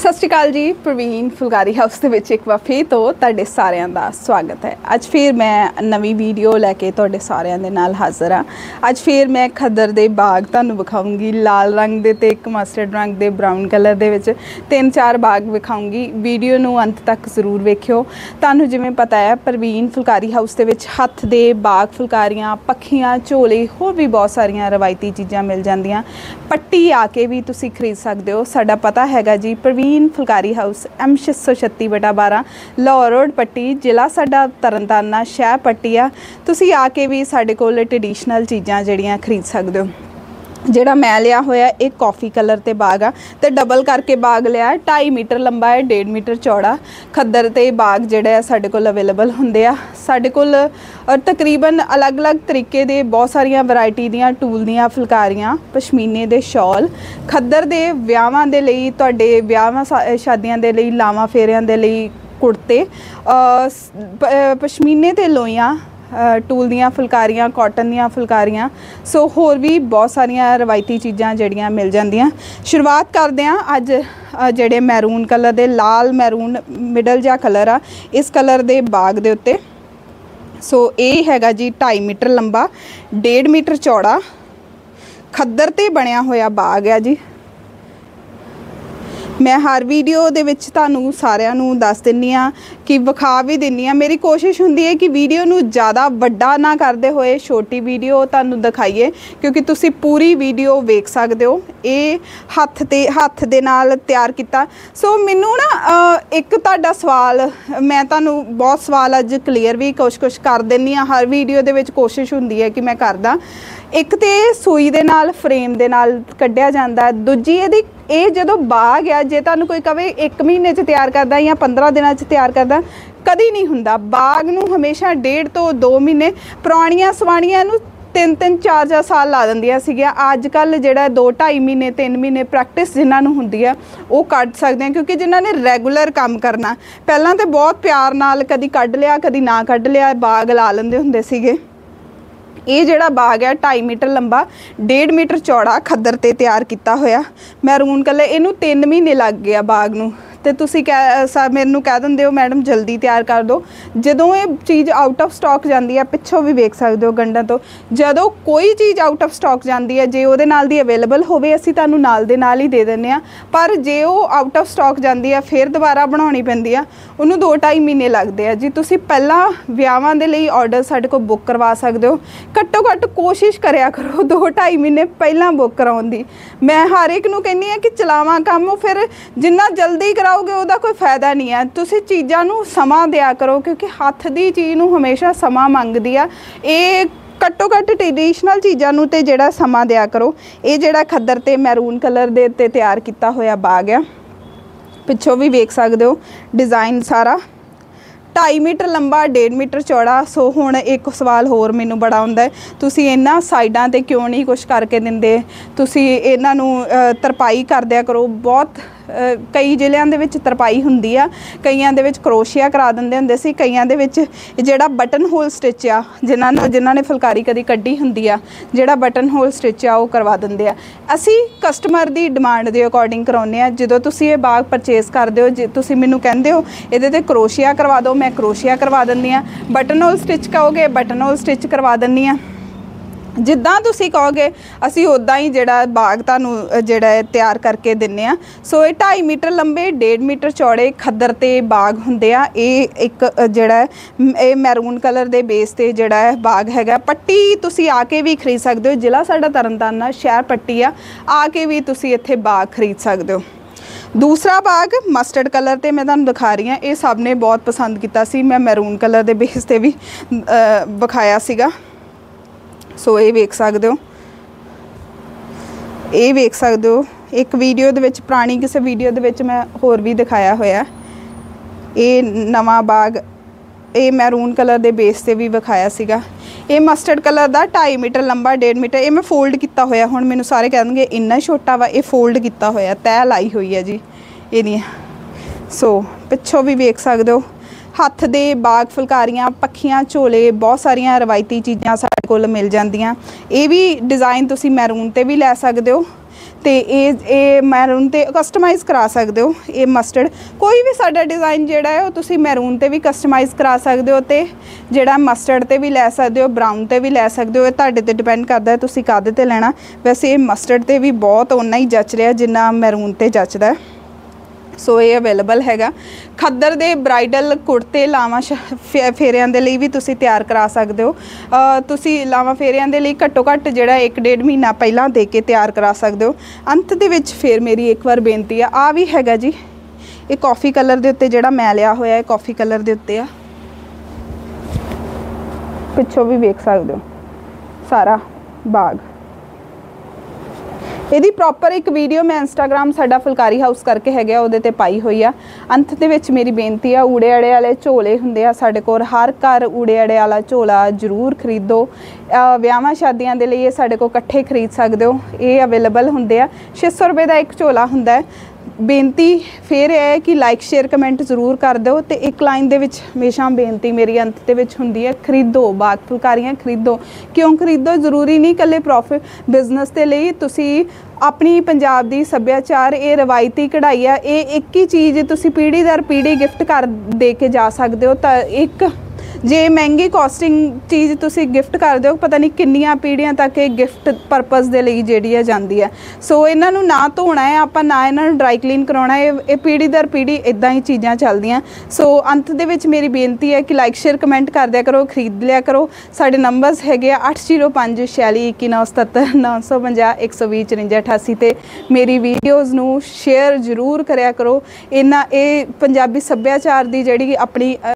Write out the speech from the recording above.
सत श्री अकाल जी। प्रवीण फुलकारी हाउस के विच एक बार फिर तो तुहाडे सारिਆਂ ਦਾ स्वागत है। अज फिर मैं नवी वीडियो लैके तुहाडे सारिਆਂ दे नाल हाज़र हाँ। अज फिर मैं खद्दर दे बाग तुहानूं विखाऊंगी, लाल रंग दे ते एक मस्टर्ड रंग दे ब्राउन कलर दे विच 3-4 बाग विखाऊंगी। वीडियो नूं अंत तक जरूर वेखियो। तुहानूं जिवें पता है प्रवीण फुलकारी हाउस दे विच हत्थ दे बाग, फुलकारियां, पक्खियां, झोले होर भी बहुत सारियां रवायती चीज़ां मिल जांदियां। पट्टी आके भी तुसीं खरीद सकदे हो। साडा पता हैगा जी Praveen Phulkari house M 636/12 Lahore road Patti, जिला साडा तरनतारन, शहर पट्टी आ। तुसीं आके भी साडे कोल ट्रेडिशनल चीज़ां जिहड़ियां खरीद सकदे हो। ਜਿਹੜਾ मैं लिया होया एक कॉफ़ी कलर ते बाग आ ते डबल करके बाग लिया 2.5 मीटर लंबा है, 1.5 मीटर चौड़ा। खद्दर ते बाग जिहड़े साडे कोल अवेलेबल हुंदे आ। साडे कोल तकरीबन अलग अलग तरीके दे बहुत सारियां वैरायटी दियां टूल दियां फुलकारियां, पशमीने दे शॉल, खद्दर दे विआहां दे लई, तुहाडे विआहां शादियां दे लई, लावां फेरियां दे लई कुर्ते, पशमीने ते लोइयां, टूल दियां फुलकारियां, कॉटन दियां फुलकारियां, सो होर भी बहुत सारियां रवायती चीज़ां जड़ियां मिल जांदियां। शुरुआत करते हैं अज जेड़े मैरून कलर दे, लाल मैरून मिडल जा कलर आ, इस कलर दे बाग दे उत्ते। सो ये हैगा जी 2.5 मीटर लंबा, 1.5 मीटर चौड़ा, खद्दर ते बनिया होया बाग है जी। मैं हर वीडियो दे विच तुहानूं सारिआं नूं दस दिंदी आ कि विखा भी दिंदी आ। मेरी कोशिश हुंदी है कि वीडियो नूं ज़्यादा वड्डा ना करदे होए छोटी वीडियो तुहानूं दिखाइए, क्योंकि तुसीं पूरी वीडियो वेख सकदे हो। ये हत्थ दे नाल तैयार किता। सो मैनूं ना एक तुहाडा सवाल, मैं तुहानूं बहुत सवाल अज क्लीयर भी कुछ कर दिंदी आ। हर वीडियो दे विच कोशिश हुंदी है कि मैं करदा। एक तो सूई दे नाल फ्रेम दे नाल कढ़िया जांदा, दूजी इहदी ये जदों बाग आ, जे तुहानूं कोई कहे 1 महीने च तैयार करदा या 15 दिनां च तैयार करदा, कदी नहीं हुंदा। बाग नूं हमेशा 1.5 ਤੋਂ 2 महीने, पुराणियां सवाणियां नूं 3-3 4-4 साल ला दिंदियां सीगियां। अजकल जिहड़ा 2-2.5 महीने 3 महीने प्रैक्टिस जिन्हां नूं हुंदी आ वो कढ सकदे हैं, क्योंकि जिन्हां ने रैगूलर काम करना, पहलां तो बहुत प्यार नाल कदी कढ लिया कदी ना कढ लिया, बाग ला लैंदे हुंदे सीगे। ये जिहड़ा बाग है 2.5 मीटर लंबा, 1.5 मीटर चौड़ा, खद्दर ते तैयार किया होया मैरून कलर। इनू 3 महीने लग गया बाग नूं ते तुसीं मैनूं कह दिंदे हो मैडम जल्दी तैयार कर दो। जदों ये चीज़ आउट ऑफ स्टॉक जाती है, पिछों भी वेख सकते हो गंढां तो, जदों कोई चीज़ आउट ऑफ स्टॉक जाती है, जे उहदे नाल दी अवेलेबल होवे असीं तुहानूं नाल दे नाल ही दे दिंदे आ। पर जे वो आउट ऑफ स्टॉक जाती है फिर दोबारा बनाउणी पैंदी आ, उहनूं 2-2.5 महीने लगदे आ जी। तुसीं पहलां विआहां दे लई ऑर्डर साडे कोल बुक करवा सकदे हो। घट्टो घट्ट कोशिश करिया करो 2-2.5 महीने पहलां बुक कराउण दी। मैं हर एक नूं कहनी आ कि चलावां काम, फिर जिन्ना जल्दी कराओगे ਉਹਦਾ कोई फायदा नहीं है। तुसीं चीज़ां नूं समां दिया करो, क्योंकि हत्थ दी चीज़ नूं हमेशा समां मंगदी आ। ये घट्टो घट्ट ट्रेडिशनल चीज़ां नूं ते जिहड़ा समां दिया करो। ये जिहड़ा खद्दर ते मैरून कलर दे ते तैयार किया होया बाग आ, पिछों भी वेख सकदे हो डिज़ाइन सारा। 2.5 मीटर लंबा, 1.5 मीटर चौड़ा। सो हुण एक सवाल होर मैनूं बड़ा आउंदा है, तुसीं इन्हां साइडां ते क्यों नहीं कुछ करके दिंदे, तुसीं इन्हां नूं तरपाई कर दिया करो। बहुत कई जिलिਆਂ ਦੇ ਵਿੱਚ ਤਰਪਾਈ ਹੁੰਦੀ ਆ, ਕਈਆਂ ਦੇ ਵਿੱਚ ਕਰੋਸ਼ੀਆ ਕਰਾ ਦਿੰਦੇ ਹੁੰਦੇ ਸੀ, ਕਈਆਂ ਦੇ ਵਿੱਚ ਜਿਹੜਾ ਬਟਨ ਹੋਲ ਸਟਿਚ ਆ, ਜਿਨ੍ਹਾਂ ਨੇ ਫੁਲਕਾਰੀ ਕਦੀ ਕੱਢੀ ਹੁੰਦੀ ਆ, ਜਿਹੜਾ ਬਟਨ ਹੋਲ ਸਟਿਚ ਆ ਉਹ ਕਰਵਾ ਦਿੰਦੇ ਆ। ਅਸੀਂ ਕਸਟਮਰ ਦੀ ਡਿਮਾਂਡ ਦੇ ਅਕੋਰਡਿੰਗ ਕਰਾਉਂਦੇ ਆ। ਜਦੋਂ ਤੁਸੀਂ ਇਹ ਬਾਗ ਪਰਚੇਸ ਕਰਦੇ ਹੋ, ਜੇ ਤੁਸੀਂ ਮੈਨੂੰ ਕਹਿੰਦੇ ਹੋ ਇਹਦੇ ਤੇ ਕਰੋਸ਼ੀਆ ਕਰਵਾ ਦਿਓ, ਮੈਂ ਕਰੋਸ਼ੀਆ ਕਰਵਾ ਦਿੰਦੀ ਆ। ਬਟਨ ਹੋਲ ਸਟਿਚ ਕਹੋਗੇ, ਬਟਨ ਹੋਲ ਸਟਿਚ ਕਰਵਾ ਦਿੰਦੀ ਆ। ਜਿੱਦਾਂ ਤੁਸੀਂ ਕਹੋਗੇ ਅਸੀਂ ਉੱਦਾਂ ਹੀ ਜਿਹੜਾ ਬਾਗ ਤੁਹਾਨੂੰ ਜਿਹੜਾ ਤਿਆਰ ਕਰਕੇ ਦਿੰਦੇ ਆ। ਸੋ ਇਹ 2.5 ਮੀਟਰ ਲੰਬੇ, 1.5 ਮੀਟਰ ਚੌੜੇ ਖੱਦਰ ਤੇ ਬਾਗ ਹੁੰਦੇ ਆ। ਇਹ ਇੱਕ ਜਿਹੜਾ ਇਹ ਮੈਰੂਨ ਕਲਰ ਦੇ ਬੇਸ ਤੇ ਜਿਹੜਾ ਹੈ ਬਾਗ ਹੈਗਾ। ਪੱਟੀ ਤੁਸੀਂ ਆ ਕੇ ਵੀ ਖਰੀਦ ਸਕਦੇ ਹੋ, ਜ਼ਿਲ੍ਹਾ ਸਾਡਾ ਤਰਨਤਾਰਨ, ਸ਼ਹਿਰ ਪੱਟੀ ਆ ਕੇ ਵੀ ਤੁਸੀਂ ਇੱਥੇ ਬਾਗ ਖਰੀਦ ਸਕਦੇ ਹੋ। दूसरा बाग मस्टर्ड कलर ते मैं तुहानूं दिखा रही हाँ। ये सब ने बहुत पसंद किया सी, मैं मैरून कलर के बेस ते भी विखाया सीगा। सो ये वेख सकते हो, ये वेख सकते हो एक वीडियो दे विच, पुरानी किसी वीडियो दे विच मैं होर भी दिखाया होया। ये नवा बाग ये मैरून कलर के बेस से भी विखाया सीगा। ये मस्टर्ड कलर का 2.5 मीटर लंबा, 1.5 मीटर। ये मैं फोल्ड किया होया। हुण मैनूं सारे कह देंगे इन्ना छोटा वा, ये फोल्ड किया होया, तैह लाई हुई है जी ये। सो पिछों भी वेख सकते हो हत्थ दे बाग, फुलकारियां, पक्खियां, झोले, बहुत सारिया रवायती चीज़ां साडे कोल मिल जांदियां। ये भी डिज़ाइन तुसीं मैरून ते भी लै सकदे हो ਤੇ ਇਹ ਮੈਰੂਨ ਤੇ ਕਸਟਮਾਈਜ਼ ਕਰਾ ਸਕਦੇ ਹੋ। ਇਹ ਮਸਟਰਡ ਕੋਈ ਵੀ ਸਾਡਾ ਡਿਜ਼ਾਈਨ ਜਿਹੜਾ ਹੈ ਉਹ ਤੁਸੀਂ ਮੈਰੂਨ ਤੇ ਵੀ ਕਸਟਮਾਈਜ਼ ਕਰਾ ਸਕਦੇ ਹੋ ਤੇ ਜਿਹੜਾ ਮਸਟਰਡ ਤੇ ਵੀ ਲੈ ਸਕਦੇ ਹੋ, ਬਰਾਊਨ ਤੇ ਵੀ ਲੈ ਸਕਦੇ ਹੋ। ਇਹ ਤੁਹਾਡੇ ਤੇ ਡਿਪੈਂਡ ਕਰਦਾ ਹੈ ਤੁਸੀਂ ਕਾਹਦੇ ਤੇ ਲੈਣਾ। ਵੈਸੇ ਇਹ ਮਸਟਰਡ ਤੇ ਵੀ ਬਹੁਤ ਓਨਾ ਹੀ ਜੱਚ ਰਿਹਾ ਜਿੰਨਾ ਮੈਰੂਨ ਤੇ ਜੱਚਦਾ ਹੈ। ਸੋ ਇਹ ਅਵੇਲੇਬਲ ਹੈਗਾ। ਖੱਦਰ ਦੇ ਬ੍ਰਾਈਡਲ ਕੁੜਤੇ ਲਾਵਾਂ ਫੇਰਿਆਂ ਦੇ ਲਈ ਵੀ ਤੁਸੀਂ ਤਿਆਰ ਕਰਾ ਸਕਦੇ ਹੋ। ਤੁਸੀਂ ਲਾਵਾਂ ਫੇਰਿਆਂ ਦੇ ਲਈ ਘੱਟੋ ਘੱਟ ਜਿਹੜਾ 1-1.5 ਮਹੀਨਾ ਪਹਿਲਾਂ ਦੇ ਕੇ ਤਿਆਰ ਕਰਾ ਸਕਦੇ ਹੋ। ਅੰਤ ਦੇ ਵਿੱਚ ਫਿਰ ਮੇਰੀ ਇੱਕ ਵਾਰ ਬੇਨਤੀ ਆ ਵੀ ਹੈਗਾ ਜੀ, ਇਹ ਕਾਫੀ ਕਲਰ ਦੇ ਉੱਤੇ ਜਿਹੜਾ ਮੈਂ ਲਿਆ ਹੋਇਆ ਹੈ, ਕਾਫੀ ਕਲਰ ਦੇ ਉੱਤੇ ਆ, ਪਿੱਛੋਂ ਵੀ ਵੇਖ ਸਕਦੇ ਹੋ ਸਾਰਾ ਬਾਗ। ਇਹਦੀ ਪ੍ਰੋਪਰ ਇੱਕ ਵੀਡੀਓ ਮੈਂ ਇੰਸਟਾਗ੍ਰਾਮ ਸਾਡਾ ਫੁਲਕਾਰੀ ਹਾਊਸ ਕਰਕੇ ਹੈਗਾ ਉਹਦੇ ਤੇ ਪਾਈ ਹੋਈ ਆ। ਅੰਤ ਦੇ ਵਿੱਚ ਮੇਰੀ ਬੇਨਤੀ ਆ, ਊੜੇ ਅੜੇ ਵਾਲੇ ਝੋਲੇ ਹੁੰਦੇ ਆ ਸਾਡੇ ਕੋਲ, ਹਰ ਘਰ ਊੜੇ ਅੜੇ ਵਾਲਾ ਝੋਲਾ ਜ਼ਰੂਰ ਖਰੀਦੋ। ਵਿਆਹਾਂ ਸ਼ਾਦੀਆਂ ਦੇ ਲਈ ਇਹ ਸਾਡੇ ਕੋਲ ਇਕੱਠੇ ਖਰੀਦ ਸਕਦੇ ਹੋ। ਇਹ ਅਵੇਲੇਬਲ ਹੁੰਦੇ ਆ, 600 ਰੁਪਏ ਦਾ ਇੱਕ ਝੋਲਾ ਹੁੰਦਾ ਹੈ। ਬੇਨਤੀ ਫਿਰ ਇਹ ਹੈ ਕਿ ਲਾਈਕ ਸ਼ੇਅਰ ਕਮੈਂਟ ਜ਼ਰੂਰ ਕਰ ਦਿਓ। ਤੇ ਇੱਕ ਲਾਈਨ ਦੇ ਵਿੱਚ ਹਮੇਸ਼ਾ ਬੇਨਤੀ ਮੇਰੀ ਅੰਤ ਦੇ ਵਿੱਚ ਹੁੰਦੀ ਹੈ, ਖਰੀਦੋ ਬਾਗ ਫੁਲਕਾਰੀਆਂ ਖਰੀਦੋ। ਕਿਉਂ ਖਰੀਦੋ? ਜ਼ਰੂਰੀ ਨਹੀਂ ਇਕੱਲੇ ਪ੍ਰੋਫਿਟ ਬਿਜ਼ਨਸ ਦੇ ਲਈ, ਤੁਸੀਂ ਆਪਣੀ ਪੰਜਾਬ ਦੀ ਸੱਭਿਆਚਾਰ, ਇਹ ਰਵਾਇਤੀ ਕਢਾਈ ਆ, ਇਹ ਇੱਕ ਹੀ ਚੀਜ਼ ਤੁਸੀਂ ਪੀੜ੍ਹੀ ਦਰ ਪੀੜ੍ਹੀ ਗਿਫਟ ਕਰ ਦੇ ਕੇ ਜਾ ਸਕਦੇ ਹੋ। ਤਾਂ ਇੱਕ ਜੇ ਮਹਿੰਗੀ ਕਾਸਟਿੰਗ ਚੀਜ਼ ਤੁਸੀਂ ਗਿਫਟ ਕਰਦੇ ਹੋ, ਪਤਾ ਨਹੀਂ ਕਿੰਨੀਆਂ ਪੀੜ੍ਹੀਆਂ ਤੱਕ ਇਹ ਗਿਫਟ ਪਰਪਸ ਦੇ ਲਈ ਜਿਹੜੀ ਹੈ ਜਾਂਦੀ ਹੈ। ਸੋ ਇਹਨਾਂ ਨੂੰ ਨਾ ਧੋਣਾ ਹੈ ਆਪਾਂ, ਨਾ ਇਹਨਾਂ ਨੂੰ ਡਰਾਈ ਕਲੀਨ ਕਰਾਉਣਾ ਹੈ। ਇਹ ਪੀੜ੍ਹੀ ਦਰ ਪੀੜ੍ਹੀ ਇੱਦਾਂ ਹੀ ਚੀਜ਼ਾਂ ਚੱਲਦੀਆਂ। ਸੋ ਅੰਤ ਦੇ ਵਿੱਚ ਮੇਰੀ ਬੇਨਤੀ ਹੈ ਕਿ ਲਾਈਕ ਸ਼ੇਅਰ ਕਮੈਂਟ ਕਰ ਦਿਆ ਕਰੋ, ਖਰੀਦ ਲਿਆ ਕਰੋ। ਸਾਡੇ ਨੰਬਰਸ ਹੈਗੇ ਆ 805 46 21 950 120 54 88 ਤੇ ਮੇਰੀ ਵੀਡੀਓਜ਼ ਨੂੰ ਸ਼ੇਅਰ ਜ਼ਰੂਰ ਕਰਿਆ ਕਰੋ। ਇਹ ਪੰਜਾਬੀ ਸੱਭਿਆਚਾਰ ਦੀ ਜਿਹੜੀ ਆਪਣੀ